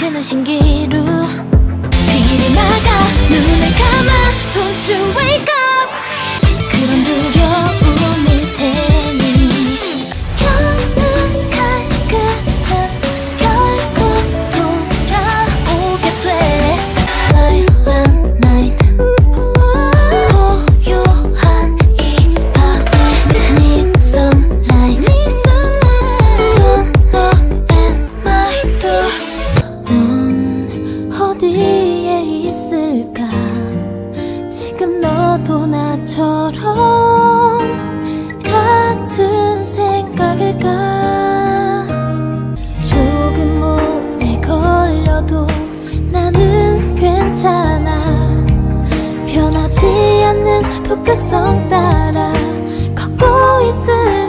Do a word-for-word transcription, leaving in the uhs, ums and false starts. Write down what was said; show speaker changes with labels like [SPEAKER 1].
[SPEAKER 1] 스치는 신기루 귀를 막아 눈을 감아 Don't you wake up 그런 두려움일 테니 겨눈 갈 끝은 결국 돌아오게 돼 Silent night 고요한 이 밤에 Need some light Don't knock at my door 넌 어디에 있을까 지금 너도 나처럼 같은 생각일까 조금 오래 걸려도 나는 괜찮아 변하지 않는 북극성 따라 걷고 있을